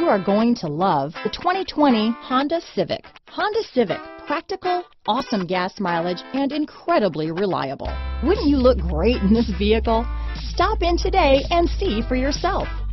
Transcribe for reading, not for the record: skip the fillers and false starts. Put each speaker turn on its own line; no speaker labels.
are going to love the 2020 Honda Civic. Honda Civic, practical, awesome gas mileage, and incredibly reliable. Wouldn't you look great in this vehicle? Stop in today and see for yourself.